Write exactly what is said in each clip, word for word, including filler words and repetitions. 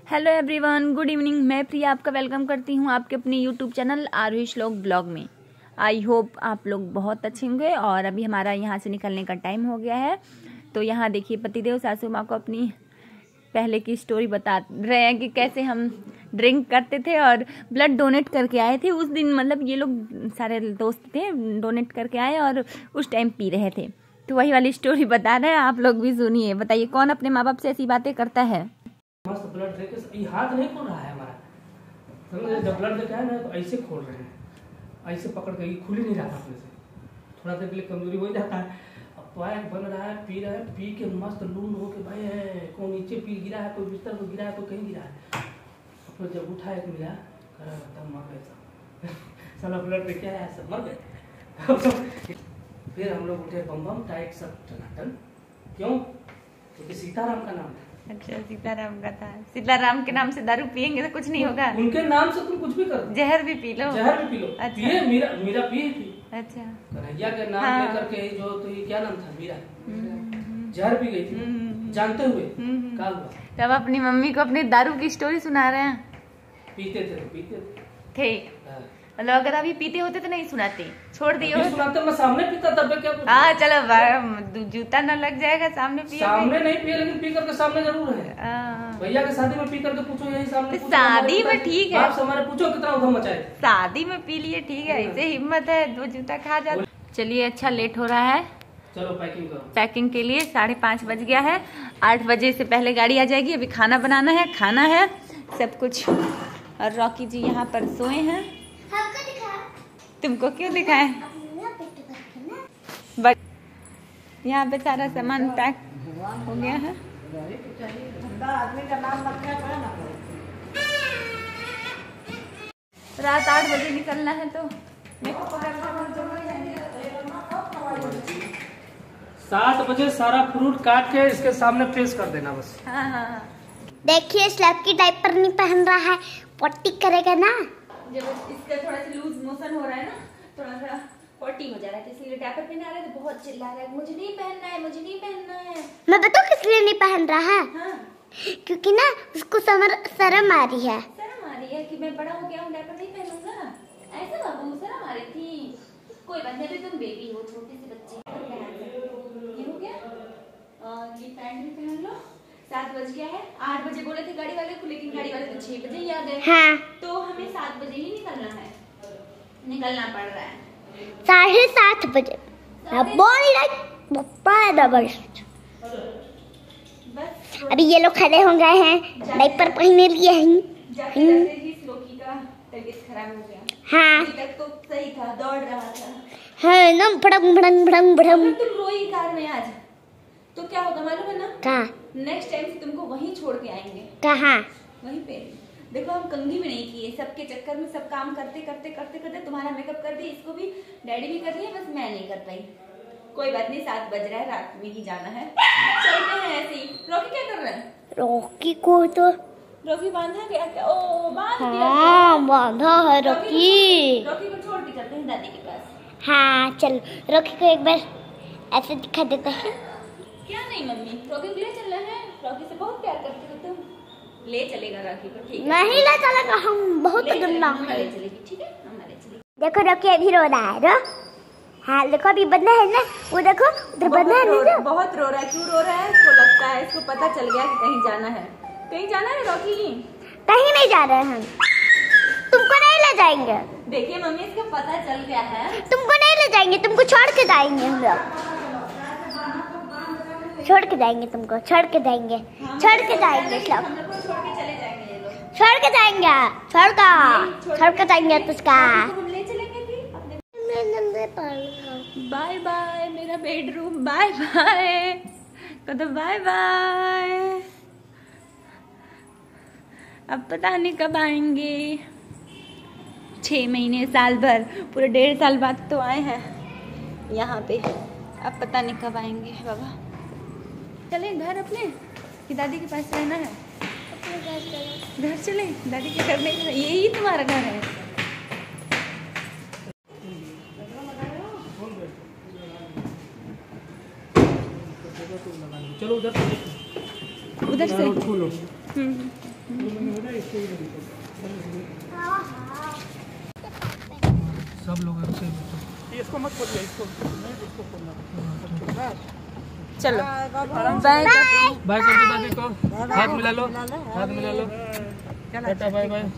Hello everyone, good evening. मैं प्रिया आपका welcome करती हूँ आपके अपने यूट्यूब चैनल आरोही श्लोक ब्लॉग में। आई होप आप लोग बहुत अच्छे होंगे। और अभी हमारा यहाँ से निकलने का टाइम हो गया है। तो यहाँ देखिए पतिदेव सासू माँ को अपनी पहले की स्टोरी बता रहे हैं कि कैसे हम ड्रिंक करते थे और ब्लड डोनेट करके आए थे उस दिन। मतलब ये लोग सारे दोस्त थे, डोनेट करके आए और उस टाइम पी रहे थे। तो वही वाली स्टोरी बता रहे हैं, आप लोग भी सुनिए। बताइए कौन अपने माँ बाप से ऐसी बातें करता है। मस्त ब्लड दे के हाथ नहीं खोल रहा है हमारा, समझे? जब ब्लड देके आए ना तो ऐसे खोल रहे हैं, ऐसे पकड़ के खुल ही नहीं रहा था अपने से। थोड़ा देर के लिए कमजोरी हो जाता है। अब पैक बन रहा है, पी रहे हैं, पी के मस्त लून हो के भाई है, कोई नीचे पी गिरा है, कोई बिस्तर पर गिरा है, कोई कहीं गिरा है। अपने जब उठा एक मिला करा तब मर गए साला ब्लड देके आया सब मर गए। फिर हम लोग उठे बम बम टाइट सब टनाटन। क्यों? क्योंकि सीताराम का नाम था। अच्छा, सीताराम का था। सीताराम के नाम से दारू पियेंगे तो कुछ नहीं होगा। उनके नाम से तुम कुछ भी करो, जहर भी पी लो, जहर भी पी लो। अच्छा। पिए मीरा, मीरा पिए थी। अच्छा, कन्हैया के नाम हाँ। लेकर के जो तो ये क्या नाम था, मीरा जहर पी गई थी जानते हुए। क्या हुआ? तब अपनी मम्मी को अपनी दारू की स्टोरी सुना रहे हैं। पीते थे पीते थे ठीक। मतलब अगर अभी पीते होते तो नहीं सुनाते, छोड़ दिए सुनाते। मैं सामने पीता तब क्या? हाँ चलो, जूता न लग जाएगा सामने पिए। सामने नहीं पिए लेकिन पी करके सामने जरूर है। भैया के शादी में पी करके पूछो, यही सामने। शादी में ठीक है, आप हमारे पूछो कितना उधम मचाए। शादी में पी लिए ठीक है, इसे हिम्मत है, दो जूता खा जाते। चलिए, अच्छा लेट हो रहा है, चलो पैकिंग करो। पैकिंग के लिए साढ़े पाँच बज गया है। आठ बजे से पहले गाड़ी आ जाएगी। अभी खाना बनाना है, खाना है सब कुछ। और रॉकी जी यहाँ पर सोए हैं। तुमको क्यों दिखाएं? यहाँ पे सारा सामान पैक हो गया है। रात आठ बजे निकलना है तो सात बजे सारा फ्रूट काट के इसके सामने पेश कर देना बस। हाँ हाँ हाँ। देखिए स्लैब की डायपर नहीं पहन रहा है, पट्टी करेगा ना। जब इसका थोड़ा सा लूज मोशन हो रहा है ना, थोड़ा सा पट्टी हो जा रहा है, इसलिए डायपर पहना रहा है तो बहुत चिल्ला रहा है, मुझे नहीं पहनना है, मुझे नहीं पहनना है। मैं बताऊँ किस लिए नहीं पहन रहा है? हाँ। क्योंकि ना उसको समर शर्म आ रही है। शर्म आ रही है कि मैं बड़ा हो गया हूँ, डायपर नहीं पहनूंगा। ऐसा बाबू शर्म आ रही थी। कोई बात नहीं, तुम बेबी हो, छोटे से बच्चे। ये हो गया और ये पैंट भी पहन लो। सात बज गया है। आठ बजे बोले थे गाड़ी वाले को, लेकिन गाड़ी वाले तो छह बजे ही आ गए। हाँ। तो हमें सात बजे ही निकलना है, निकलना पड़ रहा है साढ़े सात बजे। अभी ये लोग खड़े हो गए हैं, डायपर पहनने लिए हैं। जाते जाते ही श्लोकी का तबीयत खराब हो गया। हाँ। अभी तक तो सही था, दौड़ रहा था। हाँ ना, भड़ंग भड़ंग भड़ंग भड़ंग। तुम रोई कार में आज तो क्या होगा मालूम है ना? कहाँ? नेक्स्ट टाइम से तुमको वहीं छोड़ के आएंगे। कहाँ? वहीं पे। देखो हम कंघी भी नहीं किए, सबके चक्कर में सब काम करते करते करते करते तुम्हारा मेकअप कर दिए, इसको भी डैडी भी कर दिए, बस मैं नहीं कर पाई। कोई बात नहीं, सात बज रहा है, रात में ही जाना है, चलते हैं ऐसे ही। रॉकी क्या कर रहा है? रॉकी को तो रॉकी बांधा गया क्या? ओ बांध दिया। हाँ बांधा है रॉकी। रॉकी को छोड़ के चलते हैं दादी के पास। हाँ चल, रॉकी को एक बार ऐसे दिखा देते हैं। क्या नहीं मम्मी, रॉकी को ले चलना है, रॉकी से बहुत प्यार करते हो तुम। ले चलेगा रॉकी को, ठीक है? नहीं ले चलेगा, हम बहुत गंदा है। ले चलेगी, ठीक है, हमारे चलेगी। देखो रॉकी अभी रो रहा है। रो। हाँ देखो अभी बंदा है ना, वो देखो उधर बंदा है ना। बहुत रो रहा है। क्यों रो रहा है? इसको लगता है, इसको पता चल गया कि कहीं जाना है। कहीं जाना है रॉकी? कहीं नहीं जा रहे हैं हम, तुमको नहीं ले जाएंगे। देखिए मम्मी, इसको पता चल गया है। तुमको नहीं ले जाएंगे, तुमको छोड़ के जाएंगे हम लोग। छोड़ के जाएंगे तुमको, छोड़ के जाएंगे, छोड़ के जाएंगे सब, हम लोग को छोड़ के चले जाएंगे ये लोग। छोड़ के जाएंगे, छोड़ का छोड़ के जाएंगे तुझका। हम ले चलेंगे भी अपने। बाय बाय मेरा बेडरूम, बाय बाय कदो, बाय बाय। अब पता नहीं कब आएंगे, छः महीने साल भर, पूरे डेढ़ साल बाद तो आए हैं यहाँ पे। अब पता नहीं कब आएंगे बाबा। चले घर अपने कि दादी के पास रहना है? अपने घर चले। घर चले, दादी के घर नहीं, यही तुम्हारा घर है। चलो उधर उधर से खोलो। हम्म सब लोग इसको मत खोलिए, इसको इसको खोलना। चलो बाय बाय कर दो दादी को, हाथ मिला लो, हाथ मिला लो, टाटा बाय बाय।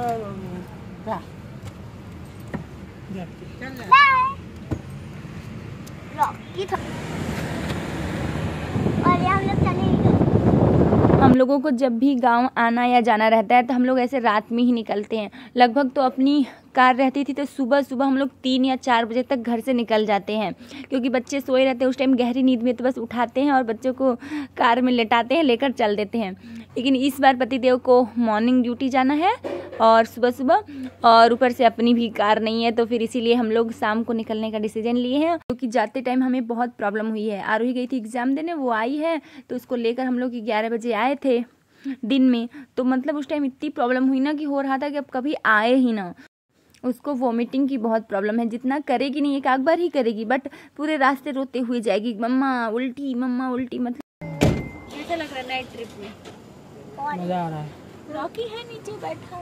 और ये हम लोग चले। हम लोगों को जब भी गांव आना या जाना रहता है तो हम लोग ऐसे रात में ही निकलते हैं। लगभग तो अपनी कार रहती थी तो सुबह सुबह हम लोग तीन या चार बजे तक घर से निकल जाते हैं, क्योंकि बच्चे सोए रहते हैं उस टाइम गहरी नींद में, तो बस उठाते हैं और बच्चों को कार में लेटाते हैं, लेकर चल देते हैं। लेकिन इस बार पतिदेव को मॉर्निंग ड्यूटी जाना है और सुबह सुबह, और ऊपर से अपनी भी कार नहीं है, तो फिर इसीलिए हम लोग शाम को निकलने का डिसीजन लिए हैं। क्योंकि जाते टाइम हमें बहुत प्रॉब्लम हुई है। आरोही गई थी एग्ज़ाम देने, वो आई है तो उसको लेकर हम लोग ग्यारह बजे आए थे दिन में, तो मतलब उस टाइम इतनी प्रॉब्लम हुई ना कि हो रहा था कि अब कभी आए ही ना। उसको वोमिटिंग की बहुत प्रॉब्लम है, जितना करेगी नहीं एक आध बार ही करेगी, बट पूरे रास्ते रोते हुए जाएगी, मम्मा उल्टी मम्मा उल्टी। मतलब कैसा लग रहा है नाइट ट्रिप में? मजा आ रहा है। रॉकी है नीचे बैठा।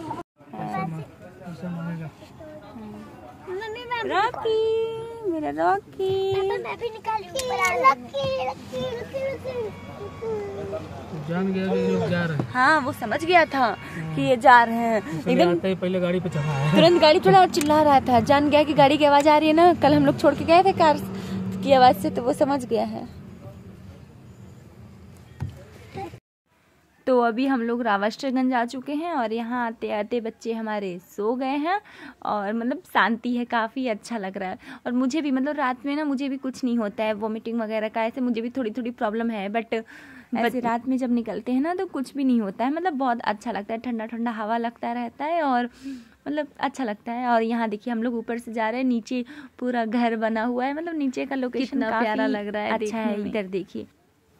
रॉकी मेरा रॉकी, मैं भी निकालूं ऊपर आ। रॉकी रॉकी रॉकी जान गया कि लोग जा रहे हैं। हाँ वो समझ गया था कि ये जा रहे हैं, एकदम आते ही पहले गाड़ी पे चढ़ा है, तुरंत गाड़ी चला और चिल्ला रहा था। जान गया कि गाड़ी की आवाज आ रही है ना, कल हम लोग छोड़ के गए थे कार की आवाज से, तो वो समझ गया है। तो अभी हम लोग रावस्टरगंज आ चुके हैं और यहाँ आते आते बच्चे हमारे सो गए हैं और मतलब शांति है, काफ़ी अच्छा लग रहा है। और मुझे भी मतलब रात में ना मुझे भी कुछ नहीं होता है वोमिटिंग वगैरह का, ऐसे मुझे भी थोड़ी थोड़ी प्रॉब्लम है, बट ऐसे रात में जब निकलते हैं ना तो कुछ भी नहीं होता है, मतलब बहुत अच्छा लगता है, ठंडा ठंडा हवा लगता रहता है और मतलब अच्छा लगता है। और यहाँ देखिए हम लोग ऊपर से जा रहे हैं, नीचे पूरा घर बना हुआ है, मतलब नीचे का लोकेशन काफी प्यारा लग रहा है, अच्छा है। इधर देखिए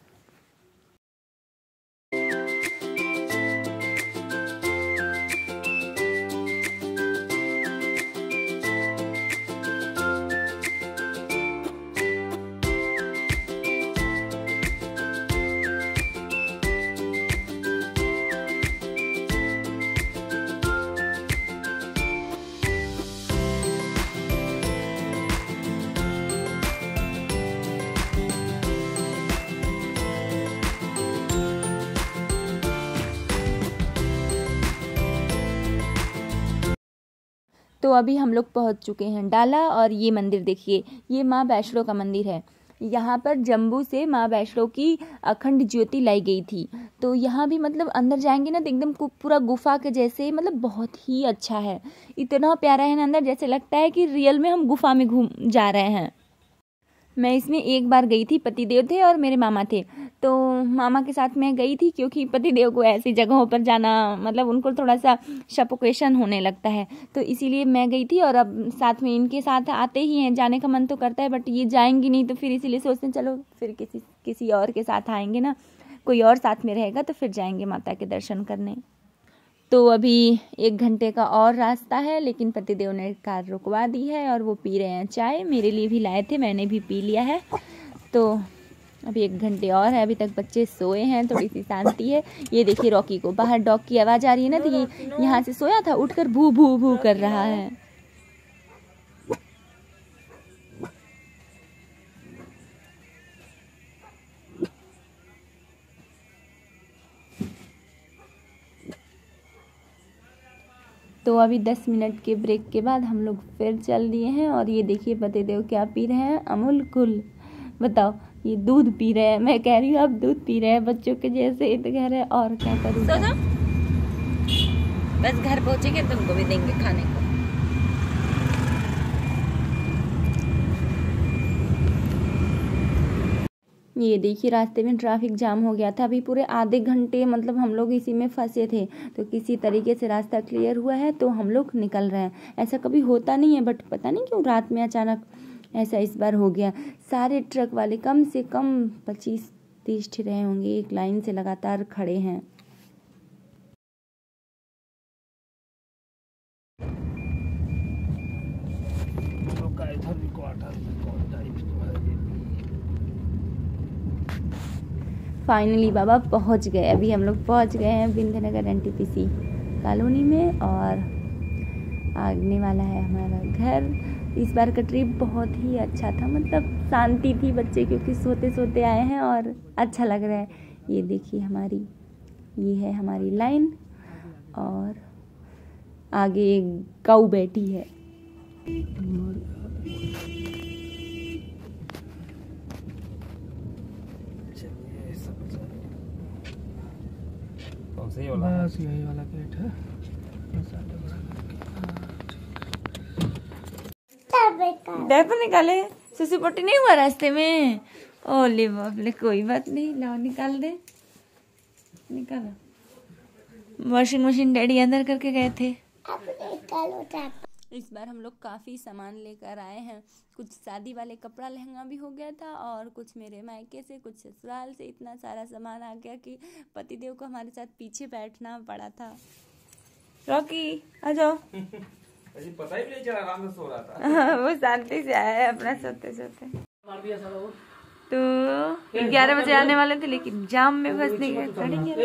तो अभी हम लोग पहुंच चुके हैं डाला। और ये मंदिर देखिए, ये माँ वैष्णो का मंदिर है। यहाँ पर जम्मू से माँ वैष्णो की अखंड ज्योति लाई गई थी। तो यहाँ भी मतलब अंदर जाएंगे ना तो एकदम पूरा गुफा के जैसे, मतलब बहुत ही अच्छा है, इतना प्यारा है ना अंदर, जैसे लगता है कि रियल में हम गुफा में घूम जा रहे हैं। मैं इसमें एक बार गई थी, पतिदेव थे और मेरे मामा थे, तो मामा के साथ मैं गई थी क्योंकि पतिदेव को ऐसी जगहों पर जाना मतलब उनको थोड़ा सा सफोकेशन होने लगता है, तो इसीलिए मैं गई थी। और अब साथ में इनके साथ आते ही हैं, जाने का मन तो करता है बट ये जाएंगी नहीं, तो फिर इसीलिए सोचते हैं चलो फिर किसी किसी और के साथ आएंगे ना, कोई और साथ में रहेगा तो फिर जाएंगे माता के दर्शन करने। तो अभी एक घंटे का और रास्ता है, लेकिन पतिदेव ने कार रुकवा दी है और वो पी रहे हैं चाय, मेरे लिए भी लाए थे, मैंने भी पी लिया है। तो अभी एक घंटे और है, अभी तक बच्चे सोए हैं, थोड़ी सी शांति है। ये देखिए रॉकी को बाहर डॉग की आवाज़ आ रही है ना, तो ये यहाँ से सोया था, उठकर भू भू भू कर रहा है। तो अभी दस मिनट के ब्रेक के बाद हम लोग फिर चल दिए हैं। और ये देखिए पतिदेव क्या पी रहे हैं, अमूल कूल। बताओ, ये दूध पी रहे हैं, मैं कह रही हूँ आप दूध पी रहे हैं बच्चों के जैसे, तो कह रहे हैं और क्या करूँ। सो जाओ, बस घर पहुँचेंगे तुमको भी देंगे खाने को। ये देखिए रास्ते में ट्रैफिक जाम हो गया था, अभी पूरे आधे घंटे मतलब हम लोग इसी में फंसे थे, तो किसी तरीके से रास्ता क्लियर हुआ है तो हम लोग निकल रहे हैं। ऐसा कभी होता नहीं है, बट पता नहीं क्यों रात में अचानक ऐसा इस बार हो गया। सारे ट्रक वाले कम से कम पच्चीस तीस रहे होंगे, एक लाइन से लगातार खड़े हैं। फाइनली बाबा पहुंच गए। अभी हम लोग पहुंच गए हैं विंध्यनगर एनटीपीसी कॉलोनी में और आने वाला है हमारा घर। इस बार का ट्रिप बहुत ही अच्छा था, मतलब शांति थी बच्चे क्योंकि सोते सोते आए हैं और अच्छा लग रहा है। ये देखिए हमारी ये है हमारी लाइन और आगे एक गऊ बैठी है। सही वाला बस यही वाला गेट है। डायपर निकाले, सुसु पोटी नहीं हुआ रास्ते में? ओले बाबले कोई बात नहीं, लाओ निकाल दे, निकालो। वॉशिंग मशीन डैडी अंदर करके गए थे। इस बार हम लोग काफ़ी सामान लेकर आए हैं। कुछ शादी वाले कपड़ा लहंगा भी हो गया था और कुछ मेरे मायके से, कुछ ससुराल से। इतना सारा सामान आ गया कि पतिदेव को हमारे साथ पीछे बैठना पड़ा था। रॉकी आ जाओ। अजी पता ही नहीं चला, आराम से सो रहा था। वो शांति से आया है अपना सोते सोते। मार दिया साला वो। तो ग्यारह बजे आने वाले थे लेकिन जाम में फंस नहीं गए।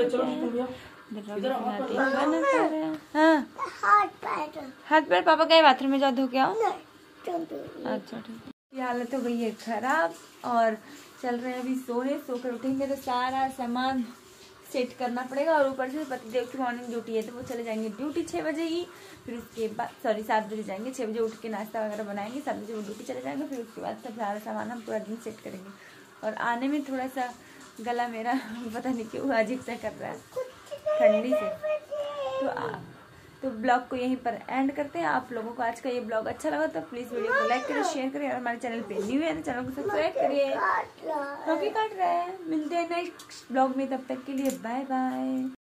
हाँ हाथ पैर पापा गए बाथरूम में, जाओ धो के आओ। अच्छा ठीक है। हालत हो गई है खराब और चल रहे हैं अभी सोने। सोकर उठेंगे तो सारा सामान सेट करना पड़ेगा और ऊपर से पतिदेव की मॉर्निंग ड्यूटी है तो वो चले जाएंगे ड्यूटी छः बजे ही। फिर उसके बाद सॉरी सात बजे जाएंगे, छः बजे उठ के नाश्ता वगैरह बनाएंगे, सात बजे वो ड्यूटी चले जाएंगे। फिर उसके बाद सब सारा सामान हम पूरा दिन सेट करेंगे। और आने में थोड़ा सा गला मेरा पता नहीं क्यों अजीब सा कर रहा है ठंडी से। तो आ, तो ब्लॉग को यहीं पर एंड करते हैं। आप लोगों को आज का ये ब्लॉग अच्छा लगा तो प्लीज़ वीडियो को लाइक करें, शेयर करें और हमारे चैनल पे न्यू है तो चैनल को सब्सक्राइब करिए। रॉकी काट रहा है। मिलते हैं नेक्स्ट ब्लॉग में, तब तक के लिए बाय बाय।